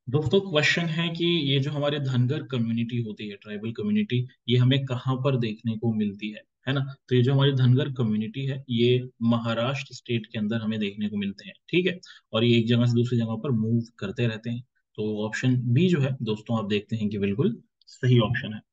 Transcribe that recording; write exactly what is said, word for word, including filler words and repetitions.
दोस्तों क्वेश्चन है कि ये जो हमारे धनगर कम्युनिटी होती है, ट्राइबल कम्युनिटी, ये हमें कहाँ पर देखने को मिलती है है ना। तो ये जो हमारी धनगर कम्युनिटी है, ये महाराष्ट्र स्टेट के अंदर हमें देखने को मिलते हैं, ठीक है। और ये एक जगह से दूसरी जगह पर मूव करते रहते हैं। तो ऑप्शन बी जो है दोस्तों, आप देखते हैं कि बिल्कुल सही ऑप्शन है।